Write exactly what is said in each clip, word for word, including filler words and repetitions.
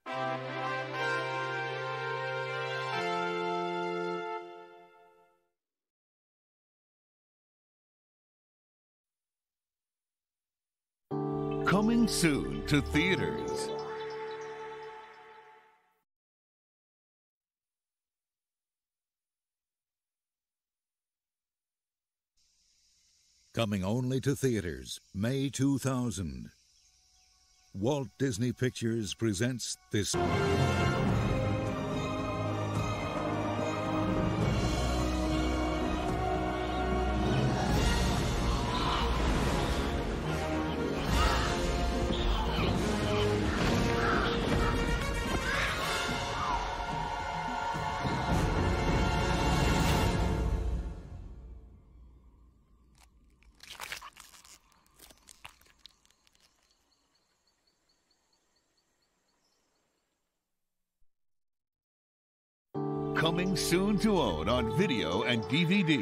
Coming soon to theaters. Coming only to theaters, May two thousand. Walt Disney Pictures presents this. Coming soon to own on video and D V D.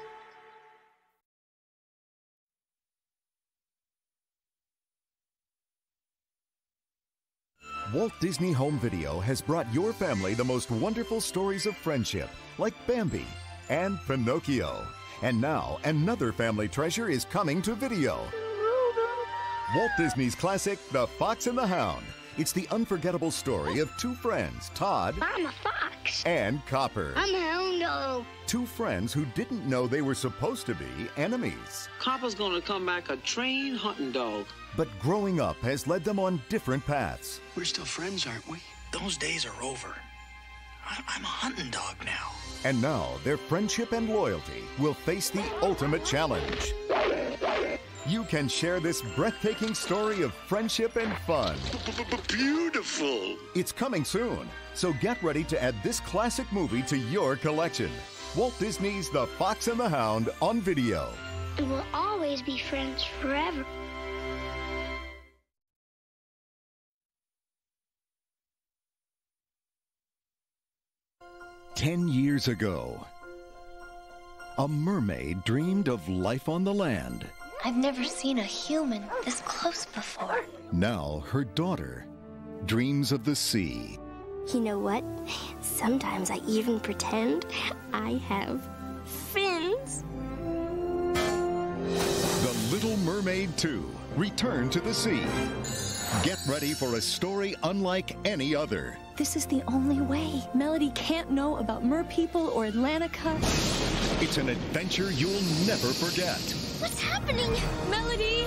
Walt Disney Home Video has brought your family the most wonderful stories of friendship, like Bambi and Pinocchio. And now, another family treasure is coming to video. Walt Disney's classic, The Fox and the Hound. It's the unforgettable story of two friends, Todd I'm a fox. and Copper. I'm a hound. Two friends who didn't know they were supposed to be enemies. Copper's gonna come back a trained hunting dog. But growing up has led them on different paths. We're still friends, aren't we? Those days are over. I- I'm a hunting dog now. And now their friendship and loyalty will face the ultimate challenge. You can share this breathtaking story of friendship and fun. Beautiful. It's coming soon, so get ready to add this classic movie to your collection. Walt Disney's The Fox and the Hound on video. And we'll always be friends forever. Ten years ago, a mermaid dreamed of life on the land. I've never seen a human this close before. Now her daughter dreams of the sea. You know what? Sometimes I even pretend I have fins. The Little Mermaid two, Return to the Sea. Get ready for a story unlike any other. This is the only way. Melody can't know about merpeople or Atlantica. It's an adventure you'll never forget. What's happening? Melody!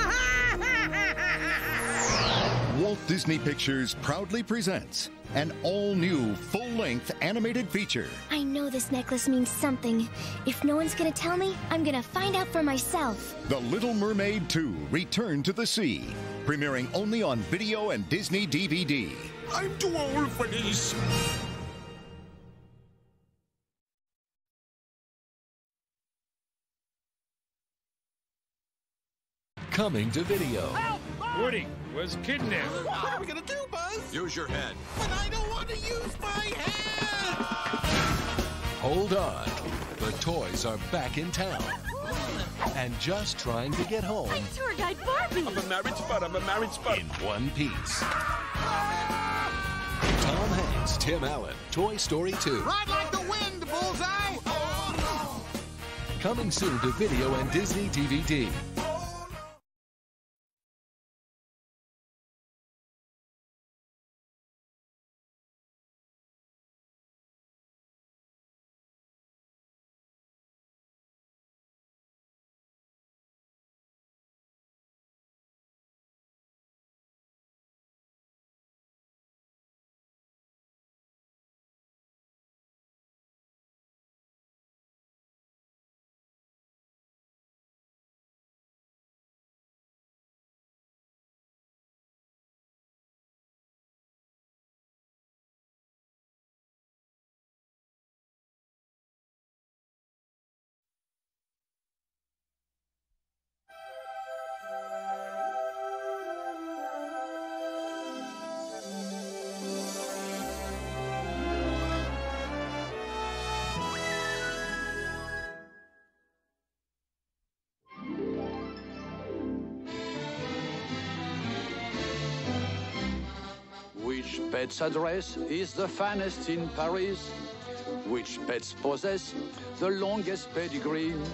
Walt Disney Pictures proudly presents an all-new, full-length animated feature. I know this necklace means something. If no one's gonna tell me, I'm gonna find out for myself. The Little Mermaid two, Return to the Sea. Premiering only on video and Disney D V D. I'm too old for this. Coming to video. Woody was kidnapped. What are we gonna do, Buzz? Use your head. But I don't want to use my head. Hold on. The toys are back in town. And just trying to get home I'm tour guide Barbie! I'm a marriage spot. I'm a marriage spot. in one piece. Tom Hanks, Tim Allen, Toy Story two. Ride like the wind, Bullseye. Coming soon to video and Disney D V D. pet's address is the finest in Paris? Which pets possess the longest pedigree?